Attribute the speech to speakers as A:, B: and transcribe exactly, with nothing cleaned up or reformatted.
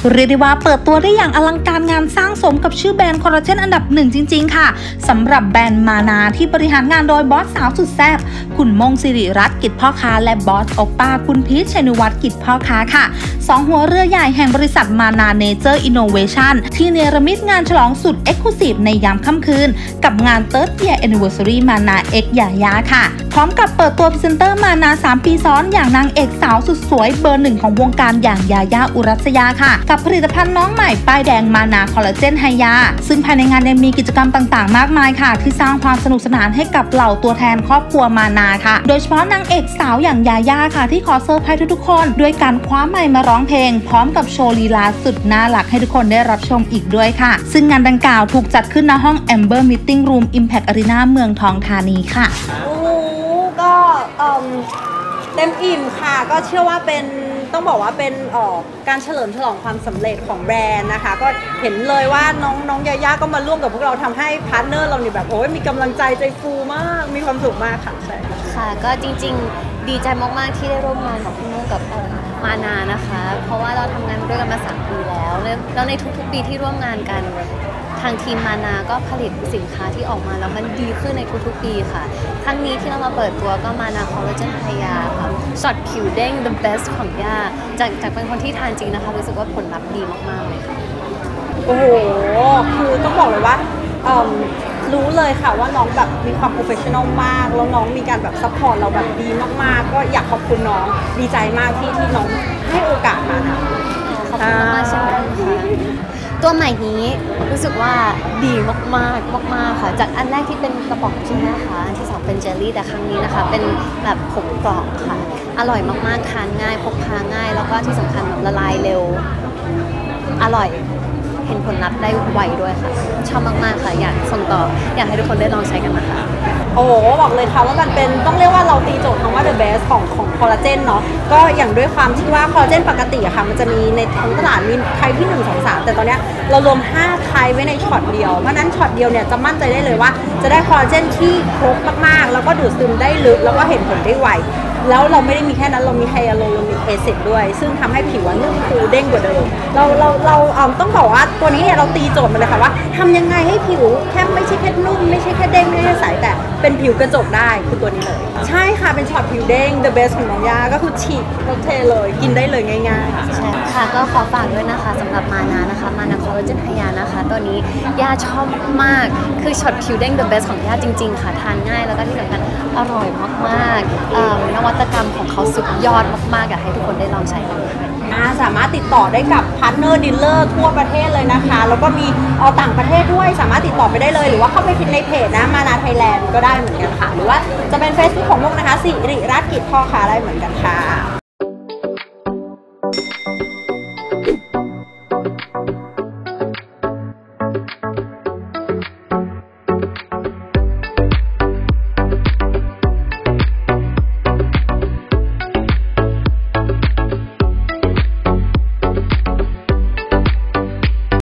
A: เรียกได้ว่าเปิดตัวได้อย่างอลังการงานสร้างสมกับชื่อแบรนด์คอลลาเจนอันดับหนึ่งจริงๆค่ะสำหรับแบรนด์มานาที่บริหารงานโดยบอสสาวสุดแซ่บคุณมงสิริรัตน์กิจพ่อค้าและบอสโอป้าคุณพีช ชัยนุวัฒน์กิจพ่อค้าค่ะสองหัวเรือใหญ่แห่งบริษัทมานาเนเจอร์อินโนเวชั่นที่เนรมิตงานฉลองสุดเอ็กซ์คลูซีฟในยามค่ำคืนกับงาน Third Year Anniversary มานาเอ็กยายาค่ะพร้อมกับเปิดตัวพรีเซนเตอร์มานาสามปีซ้อนอย่างนางเอกสาวสุดสวยเบอร์หนึ่งของวงการอย่างยายาอุรัสยาค่ะกับผลิตภัณฑ์น้องใหม่ป้ายแดงมานาคอลลาเจนไฮยาซึ่งภายในงานยังมีกิจกรรมต่างๆมากมายค่ะที่สร้างความสนุกสนานให้กับเหล่าตัวแทนครอบครัวมานาค่ะโดยเฉพาะนางเอกสาวอย่างยายาค่ะที่ขอเซอร์ไพรส์ทุกๆคนด้วยการคว้าไมค์มาร้องเพลงพร้อมกับโชว์ลีลาสุดน่ารักให้ทุกคนได้รับชมอีกด้วยค่ะซึ่งงานดังกล่าวถูกจัดขึ้นณห้อง Amber Meeting Room Impact Arena เมืองทองธานีค่ะ
B: โอ้โหก็เต็มอิ่มค่ะก็เชื่อว่าเป็นต้องบอกว่าเป็นการเฉลิมฉลองความสำเร็จของแบรนด์นะคะก็เห็นเลยว่าน้องน้องยาย่าก็มาร่วมกับพวกเราทำให้พาร์ทเนอร์เราเนี่ยแบบโอ้ยมีกำลังใจใจฟูมากมีความสุขมากค่ะใช่
C: ค่ะก็จริงๆดีใจมากๆที่ได้ร่วมงานกับพี่นุ่นกับมานานะคะเพราะว่าเราทำงานด้วยกันมาสามปีแล้วแล้วในทุกๆปีที่ร่วมงานกันทางทีมมานาก็ผลิตสินค้าที่ออกมาแล้วมันดีขึ้นในทุกๆปีค่ะครั้งนี้ที่เรามาเปิดตัวก็มานาคอลลาเจนไฮยาค่ะช็อตผิวเด้ง the best ของย่าจากจากเป็นคนที่ทานจริงนะคะรู้สึกว่าผลลัพธ์ดีมากๆเลยค่ะ
B: โอ้โหคือต้องบอกเลยว่ารู้เลยค่ะว่าน้องแบบมีความโปรเฟชชั่นอลมากแล้วน้องมีการแบบซัพพอร์ตเราแบบดีมากๆก็อยากขอบคุณน้องดีใจมากที่ที่น้องให้โอกาสมาค่ะ
C: ขอบคุณมากเช่นกันค่ะตัวใหม่นี้รู้สึกว่าดีมากๆมากๆค่ะจากอันแรกที่เป็นกระป๋องใช่ไหมคะอันที่สองเป็นเจลลี่แต่ครั้งนี้นะคะเป็นแบบผงกล่องค่ะอร่อยมากๆทานง่ายพกพาง่ายแล้วก็ที่สำคัญแบบละลายเร็วอร่อยเห็นผลลัพธ์ได้ไวด้วยค่ะชอบมากๆค่ะอยากส่งต่ออยากให้ทุกคนได้ลองใช้กันนะคะ
B: โอ้โหบอกเลยค่ะว่ามันเป็นต้องเรียกว่าเราตีโจทย์คำว่า the best ของของคอลลาเจนเนาะก็อย่างด้วยความที่ว่าคอลลาเจนปกติอะค่ะมันจะมีในท้องตลาดมีไทป์ที่หนึ่ง สอง สามแต่ตอนนี้เรารวมห้าไทป์ไว้ในช็อตเดียวเพราะนั้นช็อตเดียวเนี่ยจะมั่นใจได้เลยว่าจะได้คอลลาเจนที่ครบมากๆแล้วก็ดูดซึมได้ลึกแล้วก็เห็นผลได้ไวแล้วเราไม่ได้มีแค่นั้นเรามีไฮยาลูรอนิกแอซิดด้วยซึ่งทำให้ผิวนุ่มฟูเด้งกว่าเดิมเราเราเราเอาต้องบอกว่าตัวนี้เนี่ยเราตีโจทย์มาเลยค่ะว่าทำยังไงให้ผิวแค่ไม่ใช่แค่นุ่มไม่ใช่แค่เด้งไม่ใช่ใสแต่เป็นผิวกระจกได้คือตัวนี้เลยใช่ค่ะเป็นช็อตผิวเด้ง the best ของน้องยาก็คือฉีกโอเคเลยกินได้เลยง่ายๆ
C: ใช่ค่ะก็ขอฝากด้วยนะคะสำหรับมานานะคะมานาคอลลาเจนไฮยานะคะตัวนี้ย่าชอบมากคือช็อตผิวเด้ง the best ของย่าจริงๆค่ะทานง่ายแล้วก็ที่สำคัญอร่อยมากๆนวัตกรรมของเขาสุดยอดมากๆอยากให้ทุกคนได้ลองใช้กัน
B: ค่ะสามารถติดต่อได้กับพาร์ทเนอร์ดีลเลอร์ทั่วประเทศเลยนะคะแล้วก็มีเอาต่างประเทศด้วยสามารถติดต่อไปได้เลยหรือว่าเข้าไปพิมพ์ในเพจนะมานาไทยแลนด์ก็ได้เหมือนกันค่ะหรือว่าจะเป็น Facebook ของมุกนะคะสิริรัตน์กิจพ่อค้าได้เหมือนกันค่ะ